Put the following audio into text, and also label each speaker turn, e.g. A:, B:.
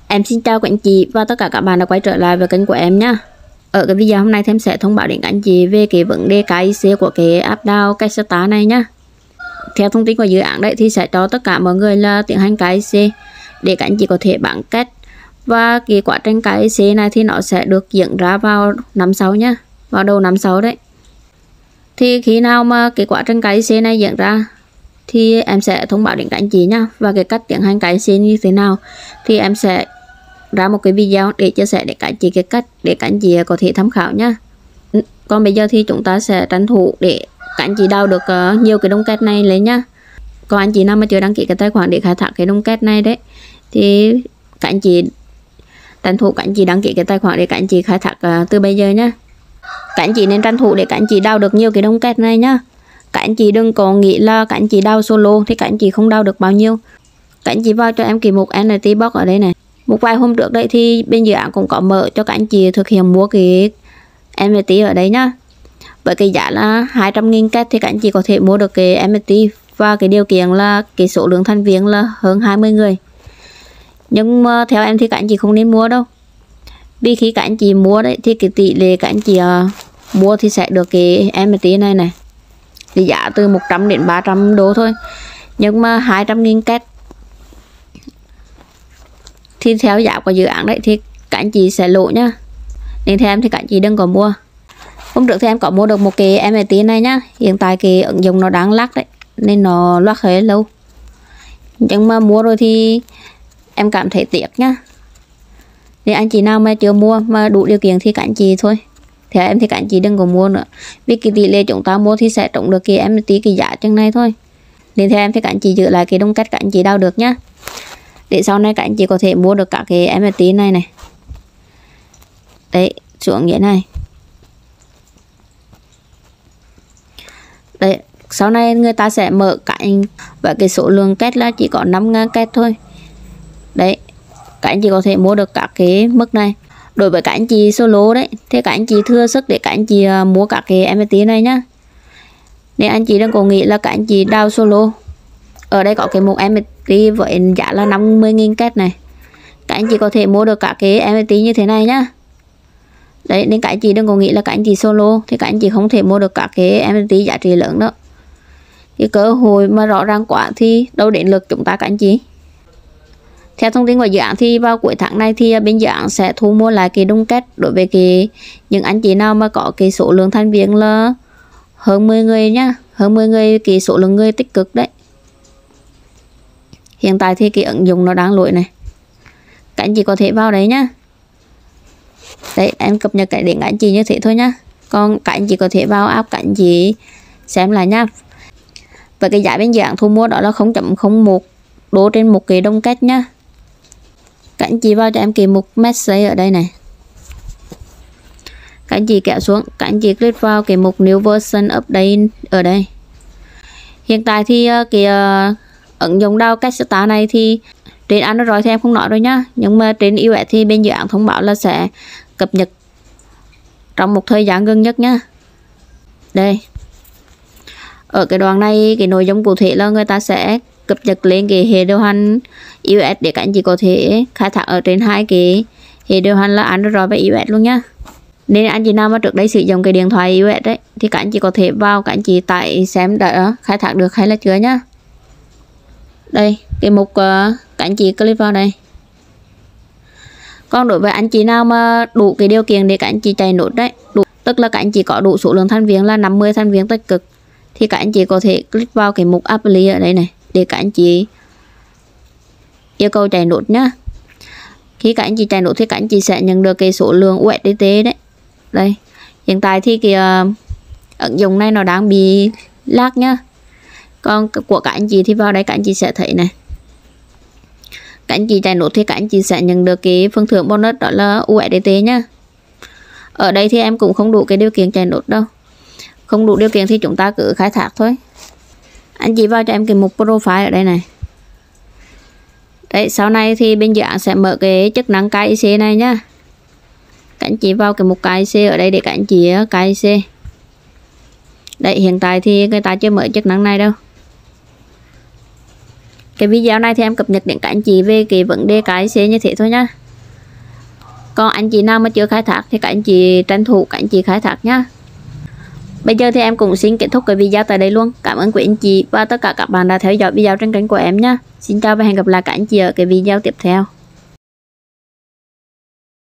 A: Em xin chào các anh chị và tất cả các bạn đã quay trở lại với kênh của em nhé. Ở cái video hôm nay thì em sẽ thông báo đến các anh chị về cái vấn đề KIC của cái app DAO Cashstar này nhá. Theo thông tin của dự án đấy thì sẽ cho tất cả mọi người là tiến hành KIC để các anh chị có thể bán kết. Và cái quá trình KIC này thì nó sẽ được diễn ra vào năm sau nhá, vào đầu năm sau đấy. Thì khi nào mà cái quá trình KIC này diễn ra thì em sẽ thông báo đến các anh chị nhá. Và cái cách tiến hành KIC như thế nào thì em sẽ ra một cái video để chia sẻ để các anh chị cái cách để các anh chị có thể tham khảo nhá. Còn bây giờ thì chúng ta sẽ tranh thủ để các anh chị đào được nhiều cái đồng kết này lên nhá. Còn anh chị nào mà chưa đăng ký cái tài khoản để khai thác cái đồng kết này đấy thì các anh chị tranh thủ các anh chị đăng ký cái tài khoản để các anh chị khai thác từ bây giờ nhá. Các anh chị nên tranh thủ để các anh chị đào được nhiều cái đồng kết này nhá. Các anh chị đừng có nghĩ là các anh chị đào solo thì các anh chị không đào được bao nhiêu. Các anh chị vào cho em cái mục NFT box ở đây này. Một vài hôm trước đây thì bên dự án cũng có mở cho các anh chị thực hiện mua cái NFT ở đây nhá. Với cái giá là 200.000 kết thì các anh chị có thể mua được cái NFT và cái điều kiện là cái số lượng thành viên là hơn 20 người. Nhưng mà theo em thì các anh chị không nên mua đâu. Vì khi các anh chị mua đấy thì cái tỷ lệ các anh chị mua thì sẽ được cái NFT này này. Thì giá từ 100 đến 300 đô thôi. Nhưng mà 200.000 kết thì theo giá của dự án đấy thì các anh chị sẽ lỗ nhá. Nên theo em thì các anh chị đừng có mua. Hôm trước thì em có mua được một cái NFT này nhá. Hiện tại cái ứng dụng nó đang lắc đấy nên nó lock hơi lâu. Nhưng mà mua rồi thì em cảm thấy tiếc nhá. Nên anh chị nào mà chưa mua mà đủ điều kiện thì các anh chị thôi. Theo em thì các anh chị đừng có mua nữa. Vì cái tỷ lệ chúng ta mua thì sẽ trúng được cái NFT cái giá chừng này thôi. Nên theo em thì các anh chị giữ lại cái đồng kết các anh chị đào được nhá. Để sau này các anh chị có thể mua được cả cái NFT này này. Đấy, xuống như thế này. Đấy, sau này người ta sẽ mở cạnh và cái số lượng kết là chỉ có 5.000 kết thôi. Đấy, các anh chị có thể mua được các cái mức này. Đối với các anh chị solo đấy thì các anh chị thừa sức để các anh chị mua các cái NFT này nhá. Nên anh chị đừng có nghĩ là các anh chị đào solo. Ở đây có cái mục NFT với giá là 50.000 kết này. Các anh chị có thể mua được các cái NFT như thế này nhá. Đấy, nên các anh chị đừng có nghĩ là các anh chị solo thì các anh chị không thể mua được các cái NFT giá trị lớn đó. Cái cơ hội mà rõ ràng quá thì đâu đến lượt chúng ta các anh chị. Theo thông tin của dự án thì vào cuối tháng này thì bên dự án sẽ thu mua lại cái đồng kết đối với những anh chị nào mà có cái số lượng thành viên là hơn 10 người nhá. Hơn 10 người cái số lượng người tích cực đấy. Hiện tại thì cái ứng dụng nó đang lỗi này. Các anh chị có thể vào đấy nhá. Đấy, em cập nhật cái đến các anh chị như thế thôi nhá. Còn các anh chị có thể vào app các anh chị xem lại nhá. Và cái giá bên dự án thu mua đó là 0.01 đô trên một cái đồng kết nhá. Các anh chị vào cho em cái mục message ở đây này. Các anh chị kéo xuống, các anh chị click vào cái mục new version update ở đây. Hiện tại thì cái ứng dụng DAO Cashstar này thì trên Android thì em không nói rồi nhá. Nhưng mà trên iOS thì bên dự án thông báo là sẽ cập nhật trong một thời gian gần nhất nhá. Đây. Ở cái đoạn này cái nội dung cụ thể là người ta sẽ cập nhật lên cái hệ điều hành iOS để các anh chị có thể khai thác ở trên hai cái hệ điều hành là Android và iOS luôn nhá. Nên anh chị nào mà trước đây sử dụng cái điện thoại iOS đấy thì các anh chị có thể vào các anh chị tải xem đã khai thác được hay là chưa nhá. Đây, cái mục các anh chị click vào đây. Còn đối với anh chị nào mà đủ cái điều kiện để các anh chị chạy nốt đấy, tức là các anh chị có đủ số lượng thành viên là 50 thành viên tích cực thì các anh chị có thể click vào cái mục apply ở đây này để các anh chị yêu cầu chạy nốt nhá. Khi các anh chị chạy nốt thì các anh chị sẽ nhận được cái số lượng USDT đấy. Đây, hiện tại thì cái ứng dụng này nó đang bị lag nhá. Còn của các anh chị thì vào đây các anh chị sẽ thấy này. Các anh chị chạy nốt thì các anh chị sẽ nhận được cái phần thưởng bonus đó là USDT nhá. Ở đây thì em cũng không đủ cái điều kiện chạy nốt đâu. Không đủ điều kiện thì chúng ta cứ khai thác thôi. Anh chị vào cho em cái mục profile ở đây này. Đấy, sau này thì bên dự án sẽ mở cái chức năng KIC này nhá. Các anh chị vào cái mục KIC ở đây để các anh chị KIC. Đấy, hiện tại thì người ta chưa mở chức năng này đâu. Cái video này thì em cập nhật đến các anh chị về cái vấn đề KIC như thế thôi nhá. Còn anh chị nào mà chưa khai thác thì các anh chị tranh thủ các anh chị khai thác nhá. Bây giờ thì em cũng xin kết thúc cái video tại đây luôn. Cảm ơn quý anh chị và tất cả các bạn đã theo dõi video trên kênh của em nhé. Xin chào và hẹn gặp lại các anh chị ở cái video tiếp theo.